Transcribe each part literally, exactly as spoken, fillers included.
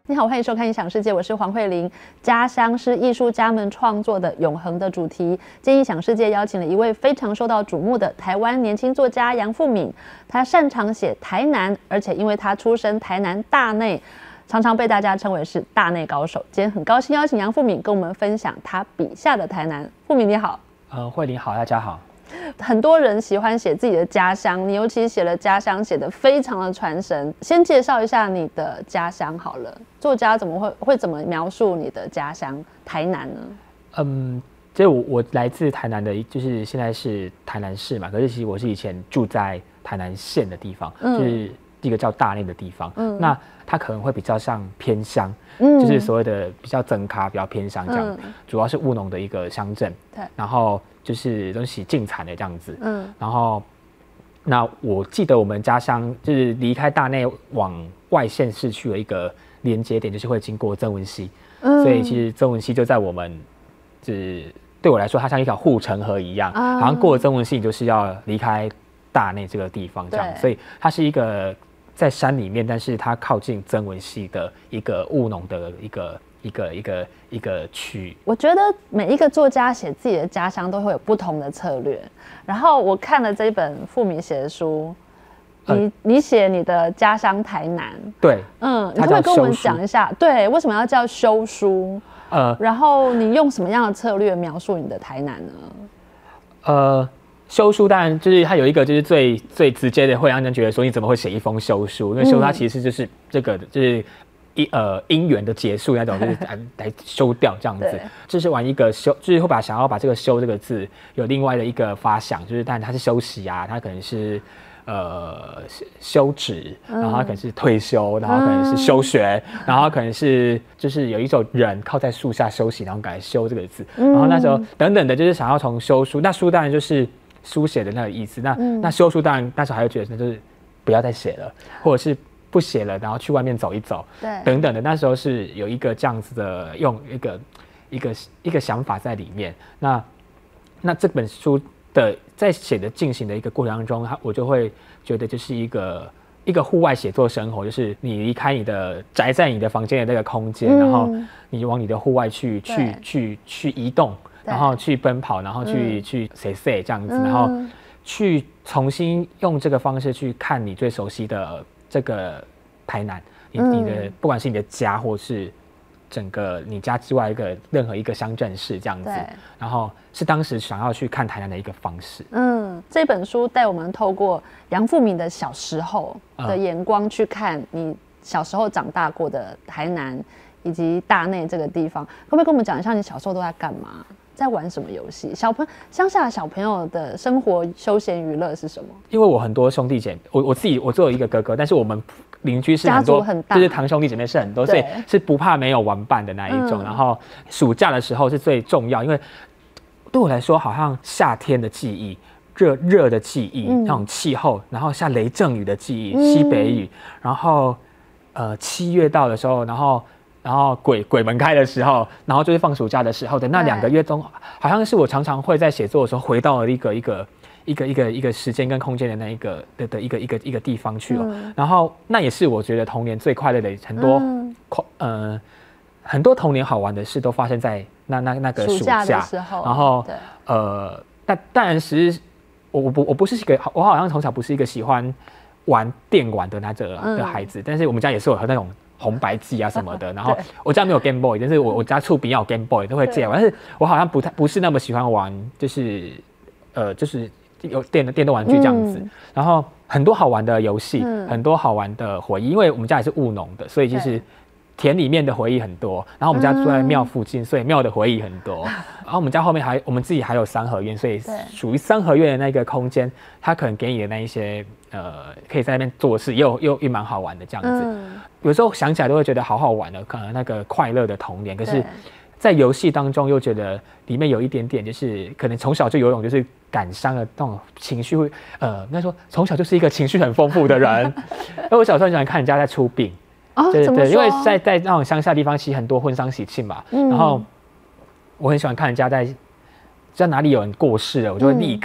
你好，欢迎收看《影响世界》，我是黄慧玲。家乡是艺术家们创作的永恒的主题。今天《影响世界》邀请了一位非常受到瞩目的台湾年轻作家杨富闵，他擅长写台南，而且因为他出身台南大内，常常被大家称为是大内高手。今天很高兴邀请杨富闵跟我们分享他笔下的台南。富闵你好。 呃，慧玲好，大家好。 很多人喜欢写自己的家乡，你尤其写了家乡，写得非常的传神。先介绍一下你的家乡好了，作家怎么会会怎么描述你的家乡台南呢？ 嗯，这我我来自台南的，就是现在是台南市嘛，可是其实我是以前住在台南县的地方，嗯、就是一个叫大内的地方。嗯，那它可能会比较像偏乡，嗯，就是所谓的比较增咖、比较偏乡这样，嗯、主要是务农的一个乡镇。对，然后就是东西进产的这样子。嗯，然后那我记得我们家乡就是离开大内往外县市去了一个连接点，就是会经过曾文溪。嗯，所以其实曾文溪就在我们，就是对我来说，它像一条护城河一样，好像过了曾文溪，你就是要离开大内这个地方这样。所以它是一个在山里面，但是它靠近曾文溪的一个务农的一个一个一个一个区域。 我觉得每一个作家写自己的家乡都会有不同的策略。然后我看了这一本富闵写的书，你、呃、你写你的家乡台南， 对， 嗯，你可不可以跟我们讲一下，对，为什么要叫修书？呃，然后你用什么样的策略描述你的台南呢？ 呃。修书当然就是它有一个就是最最直接的会让人觉得说你怎么会写一封修书？因为修书它其实就是这个就是一呃姻缘的结束那种，就是来来修掉这样子。这是玩一个修，就是会把想要把这个修这个字有另外的一个发想，就是但它是休息啊，它可能是呃休止，然后它可能是退休，然后可能是休学，然后可能是就是有一种人靠在树下休息，然后改修这个字，然后那时候等等的，就是想要从修书，那书当然就是书写的那个意思，那、嗯、那修书当然那时候还会觉得那就是不要再写了，或者是不写了，然后去外面走一走，对，等等的。那时候是有一个这样子的，用一个一个一个想法在里面。那那这本书的在写的进行的一个过程当中，我就会觉得就是一个一个户外写作生活，就是你离开你的宅在你的房间的那个空间，嗯、然后你往你的户外去去去去移动。然后去奔跑，然后去、嗯、去谁谁这样子，然后去重新用这个方式去看你最熟悉的这个台南，你你的不管是你的家，或是整个你家之外一个任何一个乡镇市这样子，然后是当时想要去看台南的一个方式。嗯， 这本书带我们透过杨富闵的小时候的眼光去看你小时候长大过的台南以及大内这个地方，可不可以跟我们讲一下你小时候都在干嘛？在玩什么游戏？小朋乡下小朋友的生活休闲娱乐是什么？ 因为我很多兄弟姐妹，我我自己我只有一个哥哥，但是我们邻居是很多，很大就是堂兄弟姐妹是很多，所以是不怕没有玩伴的那一种。嗯、然后暑假的时候是最重要，因为对我来说，好像夏天的记忆、热热的记忆、嗯、那种气候，然后下雷阵雨的记忆、嗯、西北雨，然后呃七月到的时候，然后。然后鬼鬼门开的时候，然后就是放暑假的时候的那两个月中，好像是我常常会在写作的时候回到了一个一个一个一个一个时间跟空间的那一个的的一个一个一个地方去了。嗯、然后那也是我觉得童年最快乐的很多，嗯、呃很多童年好玩的事都发生在那那那个暑假的时候。 然后呃，但当然是我我不我不是一个我好像从小不是一个喜欢玩电玩的那个的孩子，嗯、但是我们家也是有那种。红白机啊什么的，然后我家没有 Game Boy， 但是我我家厝边有 Game Boy 都会借玩，但是我好像不太不是那么喜欢玩，就是呃就是有电的电动玩具这样子，嗯、然后很多好玩的游戏，嗯、很多好玩的回忆，因为我们家也是务农的，所以其实田里面的回忆很多，然后我们家住在庙附近，所以庙的回忆很多，然后我们家后面还我们自己还有三合院，所以属于三合院的那个空间，它可能给你的那一些。呃，可以在那边做事，又又又蛮好玩的这样子。嗯、有时候想起来都会觉得好好玩的，可能那个快乐的童年。可是，在游戏当中又觉得里面有一点点，就是可能从小就游泳，就是感伤的那种情绪会，呃，应该说从小就是一个情绪很丰富的人。因为我小时候很喜欢看人家在出殡， 哦， 对对，因为在在那种乡下地方，其实很多婚丧喜庆嘛。嗯、然后我很喜欢看人家在。在哪里有人过世了，我就会立刻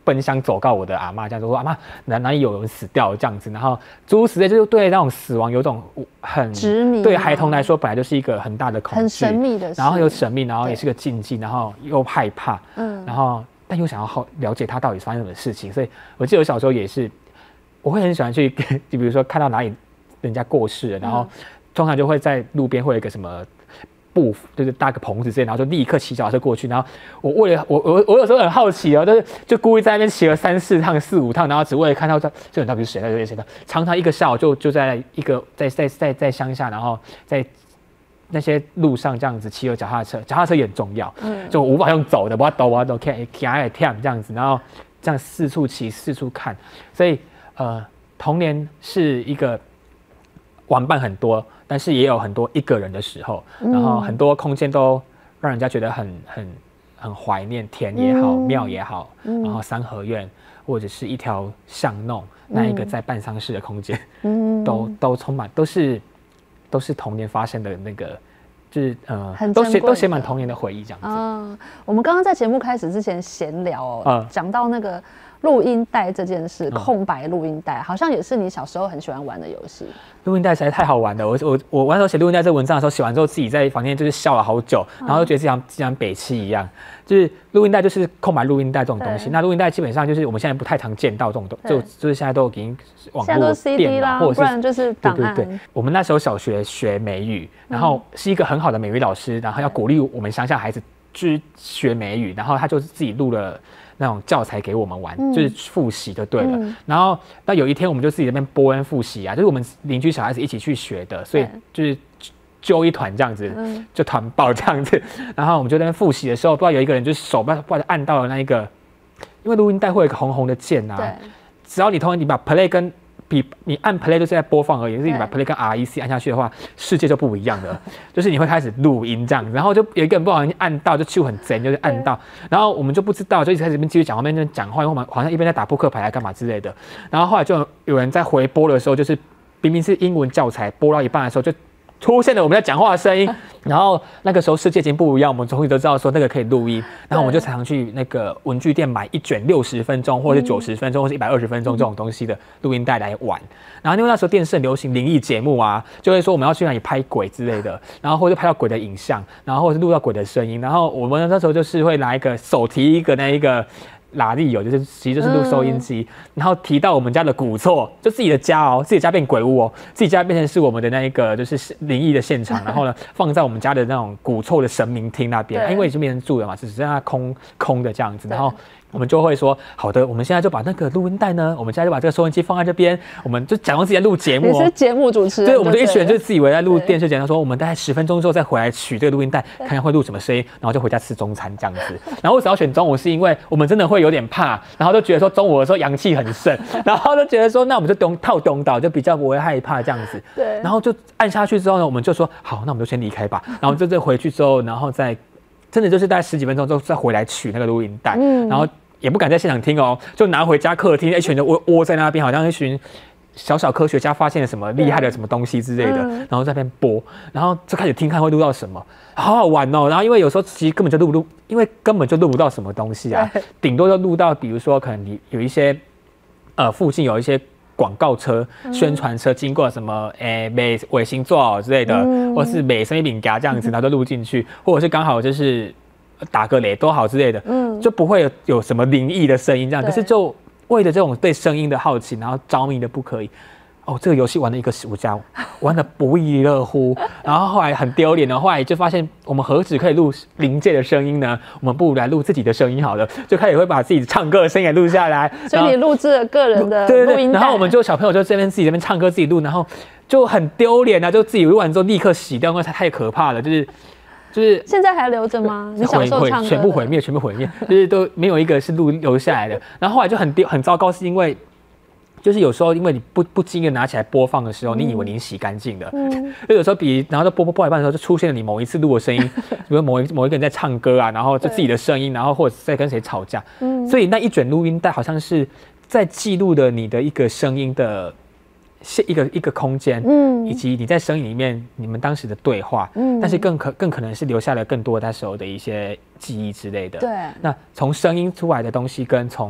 奔相走告我的阿嬷，这样说阿嬷哪哪里有人死掉这样子，然后诸如此类，就是对那种死亡有种很执迷， 对孩童来说本来就是一个很大的恐惧， 很神秘的事， 然后又神秘，然后也是个禁忌，然后又害怕，嗯，然后但又想要好了解他到底发生什么事情，所以我记得我小时候也是，我会很喜欢去，就比如说看到哪里人家过世了，然后通常就会在路边会有一个什么。布就是搭个棚子之类，然后就立刻骑脚踏车过去。然后我为了我我我有时候很好奇哦，就是就故意在那边骑了三四趟、四五趟，然后只为了看到这这人到底是谁，到底是谁的。常常一个下午就就在一个在在在在乡下，然后在那些路上这样子骑了脚踏车，脚踏车也很重要，嗯，就无法用走的，我要抖我要抖，看看也跳这样子，然后这样四处骑四处看，所以呃，童年是一个玩伴很多。但是也有很多一个人的时候，然后很多空间都让人家觉得很很很怀念，田也好，庙也好，然后三合院或者是一条巷弄，那一个在办丧事的空间，都都充满都是都是童年发生的那个，就是呃，都写都写满童年的回忆这样子。 嗯，我们刚刚在节目开始之前闲聊哦，讲到那个录音带这件事，空白录音带好像也是你小时候很喜欢玩的游戏。录音带实在太好玩了，我我我玩的时候写录音带这文章的时候，写完之后自己在房间就是笑了好久，然后就觉得自己像像北七一样，就是录音带就是空白录音带这种东西。那录音带基本上就是我们现在不太常见到这种东，就就是现在都已经网络、电脑或者是， 不然就是档案。 对对对，我们那时候小学学美语，然后是一个很好的美语老师，然后要鼓励我们乡下孩子去学美语，然后他就是自己录了。那种教材给我们玩，嗯、就是复习就对了。嗯、然后到有一天，我们就自己在那边播恩复习啊，就是我们邻居小孩子一起去学的，所以就是揪一团这样子，嗯、就团报这样子。然后我们就在那边复习的时候，不知道有一个人就是手不知道不知道按到了那一个，因为录音带会有一个红红的键啊，只要你通常你把 play 跟比你按 play 就是在播放而已，可是你把 play 跟 R E C 按下去的话，世界就不一样了。就是你会开始录音这样子，然后就有一个人不小心按到，就就很贼，就是按到，然后我们就不知道，就一直开始这边继续讲，后面就讲话，因为我们好像一边在打扑克牌还干嘛之类的。然后后来就有人在回播的时候，就是明明是英文教材，播到一半的时候就出现了我们在讲话的声音，然后那个时候世界已经不一样，我们终于都知道说那个可以录音，然后我们就常常去那个文具店买一卷六十分钟，或者是九十分钟，或是一百二十分钟这种东西的录音带来玩。然后因为那时候电视很流行灵异节目啊，就会说我们要去那里拍鬼之类的，然后或者拍到鬼的影像，然后或者是录到鬼的声音，然后我们那时候就是会拿一个手提一个那一个。拉力有就是其实就是录收音机，嗯、然后提到我们家的古厝，就自己的家哦，自己家变鬼屋哦，自己家变成是我们的那一个就是灵异的现场，然后呢放在我们家的那种古厝的神明厅那边，因为已经没人住了嘛，只剩下空空的这样子，然后。我们就会说，好的，我们现在就把那个录音带呢，我们现在就把这个收音机放在这边，我们就假装自己在录节目、哦。 你是节目主持人， 对，我们就一群人就自以为在录电视节目，说我们大概十分钟之后再回来取这个录音带，看看会录什么声音，然后就回家吃中餐这样子。然后为什么要选中午？是因为我们真的会有点怕，然后就觉得说中午的时候阳气很盛，然后就觉得说那我们就东套东岛，就比较不会害怕这样子。对。然后就按下去之后呢，我们就说好，那我们就先离开吧。然后就这回去之后，然后再真的就是大概十几分钟之后再回来取那个录音带，嗯、然后。也不敢在现场听哦，就拿回家客厅，一群人窝窝在那边，好像一群小小科学家发现了什么厉害的什么东西之类的，然后在那边播，然后就开始听看会录到什么，好好玩哦。然后因为有时候其实根本就录不录，因为根本就录不到什么东西啊，顶多就录到，比如说可能你有一些呃附近有一些。广告车、宣传车经过什么诶美尾行座之类的，嗯、或是美生意饼夹这样子，然后都录进去，或者是刚好就是打个雷都好之类的，嗯，就不会有有什么灵异的声音这样。可是就为了这种对声音的好奇，然后着迷的不可以。哦，这个游戏玩了一个暑假，玩得不亦乐乎。然后后来很丢脸的，后来就发现我们何止可以录灵界的声音呢？我们不如来录自己的声音好了，就开始会把自己唱歌的声音也录下来。 所以你录制了个人的录音带， 然后我们就小朋友就这边自己这边唱歌自己录，然后就很丢脸啊，就自己录完之后立刻洗掉，因为它太可怕了，就是就是现在还留着吗？你小时候唱歌全部毁灭，全部毁灭，就是都没有一个是录留下来的。然后后来就很丢很糟糕，是因为。就是有时候，因为你不不经意拿起来播放的时候，嗯、你以为你洗干净了，嗯、就有时候比然后就播播播一半的时候，就出现了你某一次录的声音，比如某一某一个人在唱歌啊，然后就自己的声音，然后或者在跟谁吵架，嗯、所以那一卷录音带好像是在记录的你的一个声音的一个一个空间，嗯、以及你在声音里面你们当时的对话，嗯、但是更可更可能是留下了更多那时候的一些记忆之类的。对，那从声音出来的东西跟从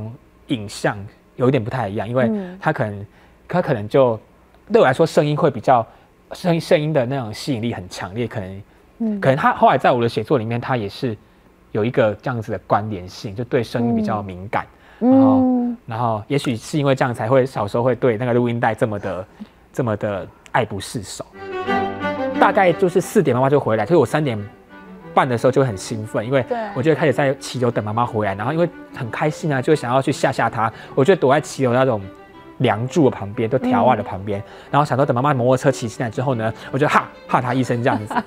影像有一点不太一样，因为他可能他可能就对我来说声音会比较声音声音的那种吸引力很强烈，可能、嗯、可能他后来在我的写作里面，他也是有一个这样子的关联性，就对声音比较敏感。嗯、然后然后也许是因为这样才会小时候会对那个录音带这么的这么的爱不释手。大概就是四点妈妈就回来，所以我三点半的时候就会很兴奋，因为我就会开始在骑楼等妈妈回来，然后因为很开心啊，就想要去吓吓她，我就躲在骑楼那种梁柱的旁边，就条袜的旁边、嗯，然后想说等妈妈摩托车骑进来之后呢，我就哈哈她一声这样子。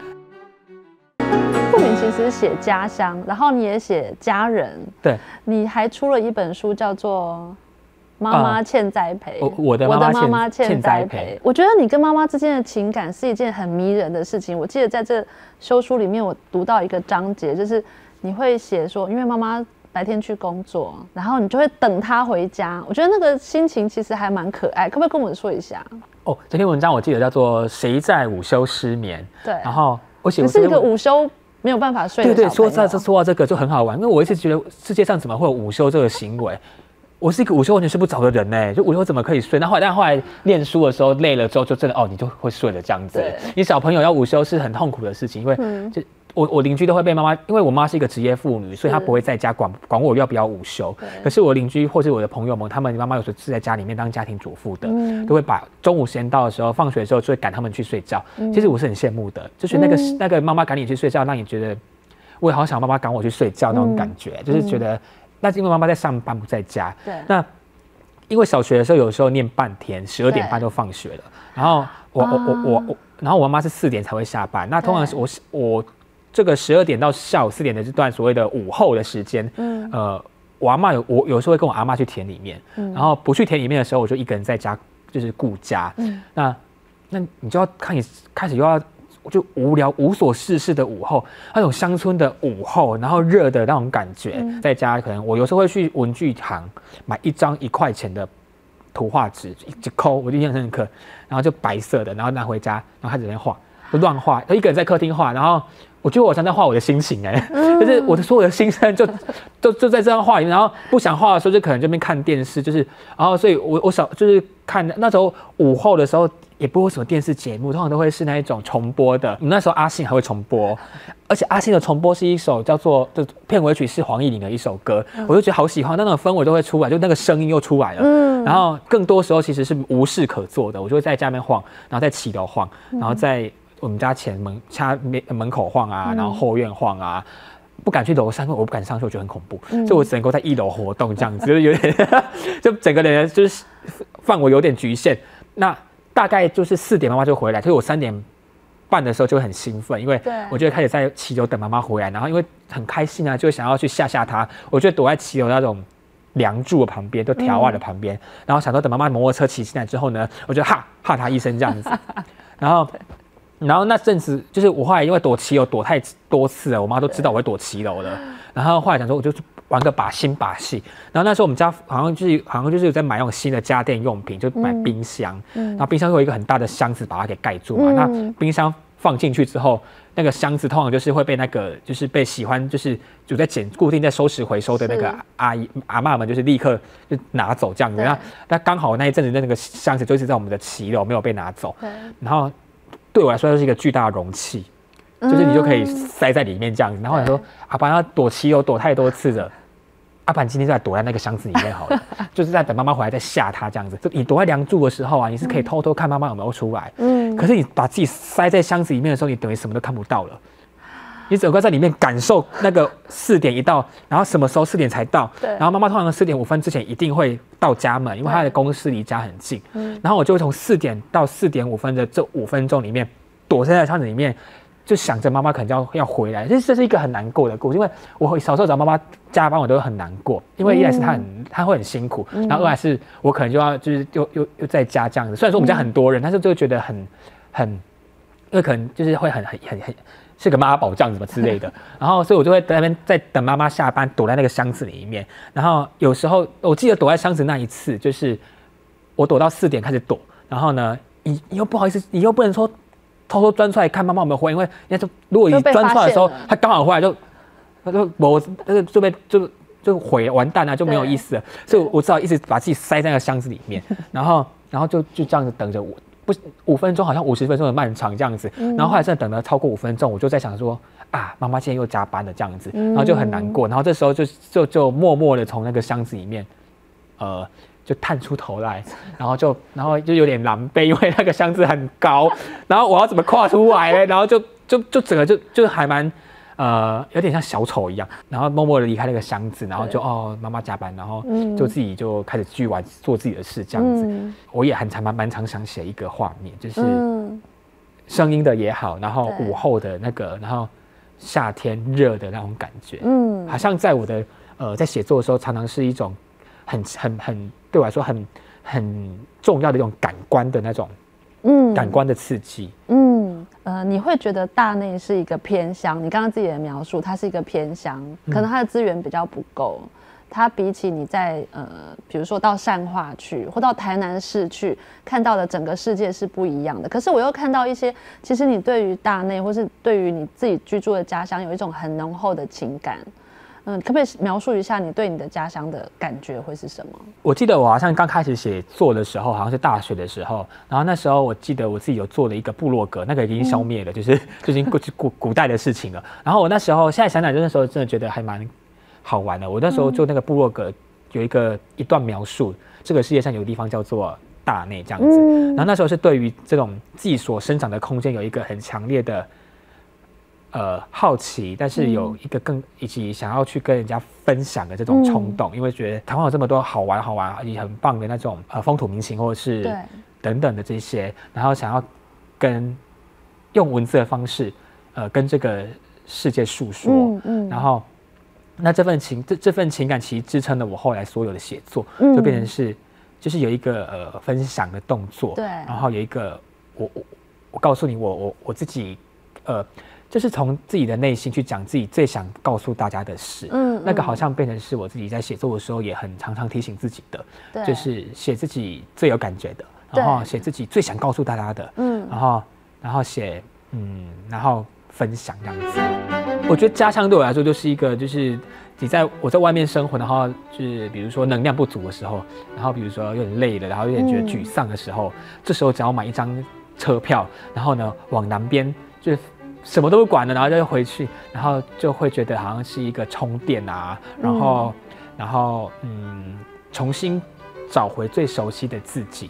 富敏其实写家乡，然后你也写家人， 对， 你还出了一本书叫做《妈妈欠栽培》， 呃、我的妈妈欠栽培。 我觉得你跟妈妈之间的情感是一件很迷人的事情。我记得在这修书里面，我读到一个章节，就是你会写说，因为妈妈白天去工作，然后你就会等她回家。我觉得那个心情其实还蛮可爱，可不可以跟我说一下？ 哦，这篇文章我记得叫做《谁在午休失眠》。对，然后我写你是一个午休没有办法睡的小朋友。 对对，说到这说到这个就很好玩，因为我一直觉得世界上怎么会有午休这个行为？我是一个午休完全睡不着的人呢、欸，就午休怎么可以睡？那后来，但后来念书的时候累了之后，就真的哦，你就会睡了这样子。你小朋友要午休是很痛苦的事情，因为就、嗯、我我邻居都会被妈妈，因为我妈是一个职业妇女，所以她不会在家管管我要不要午休。可是我邻居或是我的朋友们，他们妈妈有时候是在家里面当家庭主妇的，嗯、都会把中午时间到的时候，放学的时候就会赶他们去睡觉。嗯、其实我是很羡慕的，就是那个、嗯、那个妈妈赶你去睡觉，让你觉得我也好想妈妈赶我去睡觉那种感觉，嗯、就是觉得。那是因为妈妈在上班不在家，对。那因为小学的时候有时候念半天，十二点半就放学了。然后我我我我我，然后我妈妈是四点才会下班。那通常是我我这个十二点到下午四点的这段所谓的午后的时间，嗯，呃，我阿嬷有我有时候会跟我阿嬷去田里面，嗯，然后不去田里面的时候，我就一个人在家就是顾家，嗯，那那你就要看你开始又要。我就无聊无所事事的午后，那种乡村的午后，然后热的那种感觉，嗯、在家可能我有时候会去文具行买一张一块钱的图画纸，一抠我就印象深刻，然后就白色的，然后拿回家，然后开始在画，就乱画，就一个人在客厅画，然后我觉得我常在画我的心情哎、欸，嗯、就是我的所有的心声就就就在这张画里面，然后不想画的时候就可能这边看电视，就是然后所以我我小就是看那时候午后的时候。也不会有什么电视节目，通常都会是那一种重播的。我们那时候阿信还会重播，而且阿信的重播是一首叫做的片尾曲是黄义玲的一首歌，嗯、我就觉得好喜欢，那种氛围都会出来，就那个声音又出来了。嗯，然后更多时候其实是无事可做的，我就会在家里面晃，然后在骑楼晃，然后在我们家前门家门口晃啊，然后后院晃啊。不敢去楼上，因为我不敢上去，我觉得很恐怖，嗯、所以我只能够在一楼活动这样子，就是有点就整个人就是范围有点局限。那大概就是四点妈妈就回来，所以我三点半的时候就会很兴奋，因为我就会开始在骑楼等妈妈回来，然后因为很开心啊，就想要去吓吓她，我就躲在骑楼那种梁柱的旁边，就条袜的旁边，嗯、然后想说等妈妈摩托车骑进来之后呢，我就哈哈她一声这样子，然后然后那阵子就是我后来因为躲骑楼躲太多次了，我妈都知道我会躲骑楼了，然后后来想说我就。玩个把新把戏，然后那时候我们家好像就是好像就是有在买那种新的家电用品，就买冰箱，嗯、然后冰箱有一个很大的箱子把它给盖住嘛。嗯、那冰箱放进去之后，那个箱子通常就是会被那个就是被喜欢就是有在捡固定在收拾回收的那个阿姨阿嬷们就是立刻就拿走这样子。那那刚好那一阵子那个箱子就是在我们的骑楼没有被拿走，然后对我来说就是一个巨大的容器。就是你就可以塞在里面这样子，然后我说阿爸要躲骑楼躲太多次了，阿爸今天就来躲在那个箱子里面好了，就是在等妈妈回来再吓他这样子。就你躲在梁柱的时候啊，你是可以偷偷看妈妈有没有出来，嗯，可是你把自己塞在箱子里面的时候，你等于什么都看不到了。你整个在里面感受那个四点一到，然后什么时候四点才到，然后妈妈通常四点五分之前一定会到家门，因为她的公司离家很近，嗯，然后我就会从四点到四点五分的这五分钟里面躲在箱子里面。就想着妈妈可能要要回来，这这是一个很难过的故事，因为我小时候找妈妈加班，我都会很难过，因为一来是她很她会很辛苦，然后二来是我可能就要就是又又又在家这样子。虽然说我们家很多人，但是就会觉得很很，因为可能就是会很很很很是个妈宝这样子嘛之类的。然后所以我就会在那边在等妈妈下班，躲在那个箱子里面。然后有时候我记得躲在箱子那一次，就是我躲到四点开始躲，然后呢，你你又不好意思，你又不能说。偷偷钻出来看妈妈有没有回，因为人家就如果你钻出来的时候，他刚好回来就，他就我那个就被就就毁完蛋啊，就没有意思了。所以我只好一直把自己塞在那个箱子里面，然后然后就就这样子等着我。不五分钟好像五十分钟的漫长这样子，然后后来真的等了超过五分钟，我就在想说啊，妈妈今天又加班了这样子，然后就很难过，然后这时候就就就默默的从那个箱子里面，呃，就探出头来，然后就然后就有点狼狈，因为那个箱子很高，然后我要怎么跨出来呢？然后就就就整个就就还蛮。呃，有点像小丑一样，然后默默的离开那个箱子，然后就哦，妈妈加班，然后就自己就开始继续玩做自己的事这样子。嗯、我也很常蛮蛮常想写一个画面，就是声音的也好，然后午后的那个，然后夏天热的那种感觉，嗯，好像在我的呃在写作的时候，常常是一种很很很对我来说很很重要的一种感官的那种。嗯，感官的刺激。 嗯，呃，你会觉得大内是一个偏乡，你刚刚自己的描述，它是一个偏乡，可能它的资源比较不够，它比起你在呃，比如说到善化去，或到台南市去看到的整个世界是不一样的。可是我又看到一些，其实你对于大内，或是对于你自己居住的家乡，有一种很浓厚的情感。嗯，可不可以描述一下你对你的家乡的感觉会是什么？ 我记得我好像刚开始写作的时候，好像是大学的时候，然后那时候我记得我自己有做了一个部落格，那个已经消灭了，嗯、就是就已经过去古古代的事情了。然后我那时候现在想想，那时候真的觉得还蛮好玩的。我那时候做那个部落格有一个一段描述，这个世界上有个地方叫做大内这样子。嗯、然后那时候是对于这种自己所生长的空间有一个很强烈的。呃，好奇，但是有一个更以及想要去跟人家分享的这种冲动，嗯、因为觉得台湾有这么多好玩好玩也很棒的那种呃风土民情或者是等等的这些，然后想要跟用文字的方式，呃，跟这个世界诉说，嗯嗯、然后那这份情这这份情感其实支撑了我后来所有的写作，嗯、就变成是就是有一个呃分享的动作，对，然后有一个我我我告诉你我我我自己呃。就是从自己的内心去讲自己最想告诉大家的事，嗯，那个好像变成是我自己在写作的时候也很常常提醒自己的，对，就是写自己最有感觉的，然后写自己最想告诉大家的，嗯，然后然后写嗯，然后分享这样子。我觉得家乡对我来说就是一个，就是你在我在外面生活，然后就是比如说能量不足的时候，然后比如说有点累了，然后有点觉得沮丧的时候，嗯、这时候只要买一张车票，然后呢往南边就是。什么都不管了，然后就回去，然后就会觉得好像是一个充电啊，然后，嗯、然后嗯，重新找回最熟悉的自己。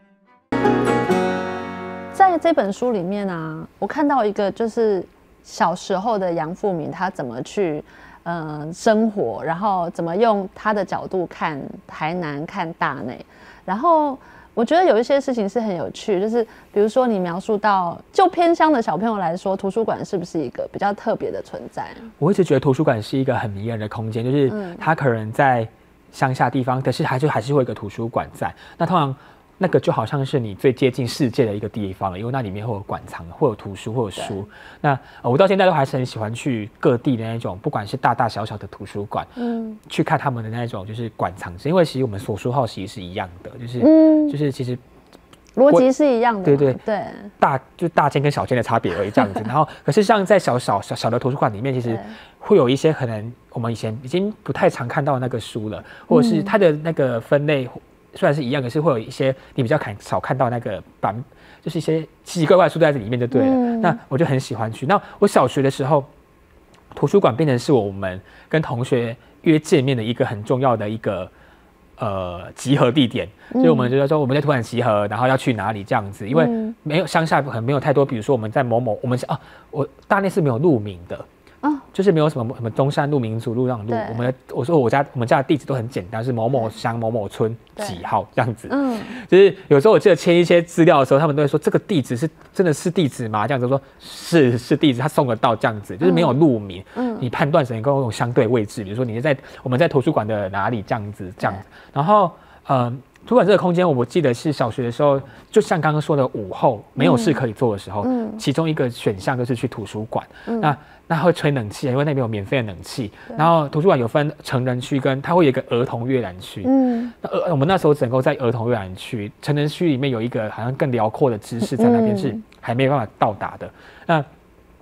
在这本书里面啊，我看到一个就是小时候的杨富闵，他怎么去呃生活，然后怎么用他的角度看台南、看大内，然后。我觉得有一些事情是很有趣，就是比如说你描述到，就偏乡的小朋友来说，图书馆是不是一个比较特别的存在？ 我一直觉得图书馆是一个很迷人的空间，就是它可能在乡下地方，可是还是还是会有一个图书馆在。那通常那个就好像是你最接近世界的一个地方了，因为那里面会有馆藏，会有图书，会有书。那、呃、我到现在都还是很喜欢去各地的那种，不管是大大小小的图书馆，嗯，去看他们的那种就是馆藏，因为其实我们所书号其实是一样的，就是、嗯、就是其实逻辑是一样的， 对对对， 大就大间跟小间的差别而已这样子。然后可是像在小小小小的图书馆里面，其实会有一些可能我们以前已经不太常看到的那个书了，或者是它的那个分类。虽然是一样，可是会有一些你比较看少看到那个版，就是一些奇奇怪怪的书在这里面就对了。嗯、那我就很喜欢去。那我小学的时候，图书馆变成是我们跟同学约见面的一个很重要的一个呃集合地点。所以我们就说我们在图书馆集合，然后要去哪里这样子，因为没有乡下可能没有太多，比如说我们在某某，我们是啊，我大内是没有路名的。哦、就是没有什么什么中山路、民族路那种路，我们我说我家我们家的地址都很简单，是某某乡某某村几号这样子。嗯，就是有时候我记得签一些资料的时候，他们都会说这个地址是真的是地址吗？这样子说是是地址，他送得到这样子，就是没有路名。嗯，你判断只能够用相对位置，比如说你是在我们在图书馆的哪里这样子这样子。然后呃，图书馆这个空间，我记得是小学的时候，就像刚刚说的午后没有事可以做的时候，嗯、其中一个选项就是去图书馆。嗯、那那会吹冷气，因为那边有免费的冷气。然后图书馆有分成人区跟它会有一个儿童阅览区。嗯，那呃我们那时候只能够在儿童阅览区，成人区里面有一个好像更辽阔的知识在那边是还没办法到达的。那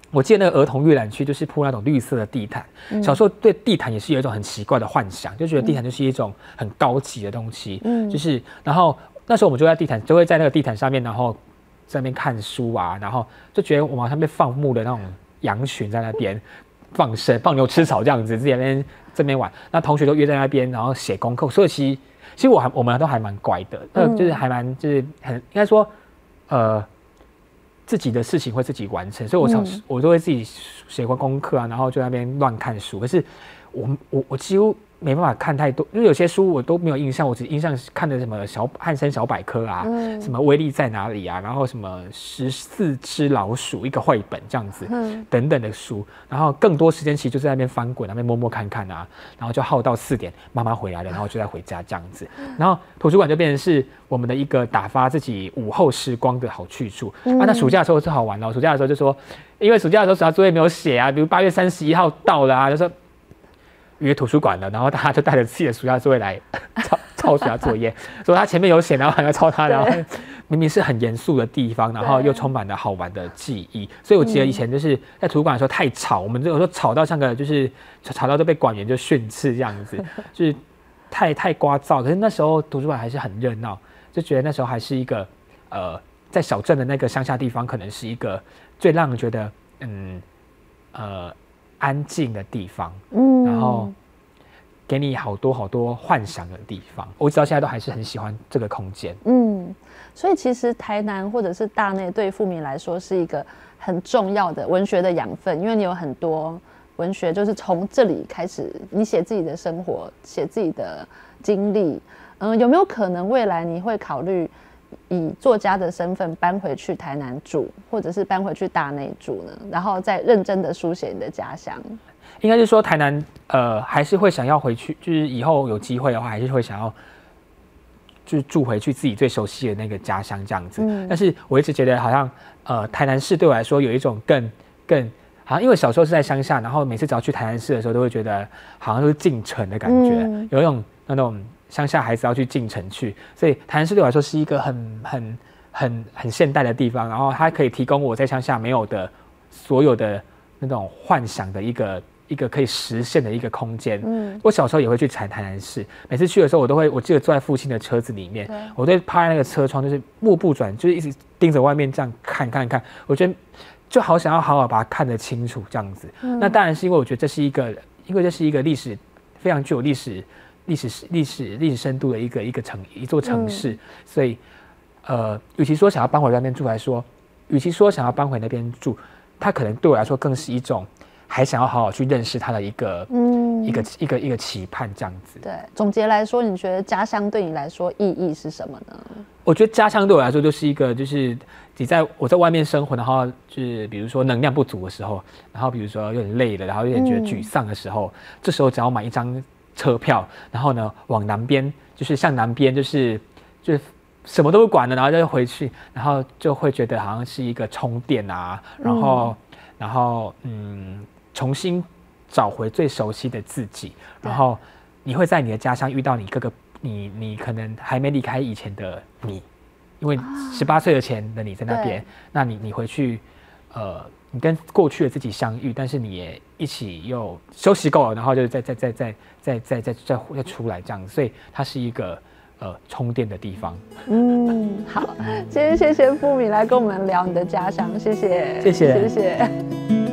我记得那个儿童阅览区就是铺那种绿色的地毯，嗯、小时候对地毯也是有一种很奇怪的幻想，就觉得地毯就是一种很高级的东西，嗯，就是然后那时候我们就在地毯，就会在那个地毯上面，然后在那边看书啊，然后就觉得我们好像被放牧的那种羊群在那边放生、放牛吃草这样子，自己在那边这边玩，那同学都约在那边，然后写功课，所以其实其实我还我们都还蛮乖的，呃，就是还蛮就是很应该说，呃。自己的事情会自己完成，所以我常、嗯、我都会自己写过功课啊，然后就在那边乱看书。可是我我我几乎没办法看太多，因为有些书我都没有印象，我只印象看的什么小汉森小百科啊，嗯、什么威力在哪里啊，然后什么十四只老鼠一个绘本这样子，嗯、等等的书。然后更多时间其实就在那边翻滚，那边摸摸看看啊，然后就耗到四点，妈妈回来了，然后就再回家这样子。然后图书馆就变成是我们的一个打发自己午后时光的好去处、嗯、啊。那暑假的时候是好玩哦，暑假的时候就说，因为暑假的时候暑假作业没有写啊，比如八月三十一号到了啊，就说约图书馆了，然后大家就带着自己的暑假作业来抄抄暑假作业，说他前面有写，然后还要抄他，然后明明是很严肃的地方，然后又充满了好玩的记忆。所以我记得以前就是在图书馆的时候太吵，我们有时候吵到像个就是吵到都被管员就训斥这样子，就是太太聒噪。可是那时候图书馆还是很热闹，就觉得那时候还是一个呃，在小镇的那个乡下地方，可能是一个最让人觉得嗯呃安静的地方，嗯，然后给你好多好多幻想的地方。我直到现在都还是很喜欢这个空间， 嗯。所以其实台南或者是大内对富民来说是一个很重要的文学的养分，因为你有很多文学就是从这里开始，你写自己的生活，写自己的经历。嗯，有没有可能未来你会考虑以作家的身份搬回去台南住，或者是搬回去大内住呢？然后再认真的书写你的家乡？ 应该是说台南呃还是会想要回去，就是以后有机会的话，还是会想要就是住回去自己最熟悉的那个家乡这样子。嗯、但是我一直觉得好像呃台南市对我来说有一种更更好像，因为小时候是在乡下，然后每次只要去台南市的时候，都会觉得好像都是进城的感觉，嗯、有一种那种乡下孩子要去进城去，所以台南市对我来说是一个很很很很现代的地方，然后它可以提供我在乡下没有的所有的那种幻想的一个一个可以实现的一个空间。嗯，我小时候也会去台台南市，每次去的时候，我都会我记得坐在父亲的车子里面，我都会趴在那个车窗，就是目不转，就是一直盯着外面这样看看看，我觉得就好想要好好把它看得清楚这样子。嗯、那当然是因为我觉得这是一个，因为这是一个历史非常具有历史。历史历史历史深度的一个一个城一座城市，嗯、所以，呃，与其说想要搬回那边住来说，与其说想要搬回那边住，它可能对我来说更是一种还想要好好去认识它的一个，嗯，一个一个一个期盼这样子。 对，总结来说，你觉得家乡对你来说意义是什么呢？ 我觉得家乡对我来说就是一个，就是你在我在外面生活，然后就是比如说能量不足的时候，然后比如说有点累了，然后有点觉得沮丧的时候，嗯、这时候只要买一张车票，然后呢往南边，就是向南边，就是就是什么都不管了，然后就回去，然后就会觉得好像是一个充电啊，然后、嗯、然后嗯重新找回最熟悉的自己，然后你会在你的家乡遇到你各个你你可能还没离开以前的你，因为十八岁的前的你在那边，那你你回去呃。你跟过去的自己相遇，但是你也一起又休息够了，然后就再再再再再再再再再出来这样，所以它是一个呃充电的地方。 嗯，好，今天谢谢富民来跟我们聊你的家乡，谢谢， 谢谢， 谢谢。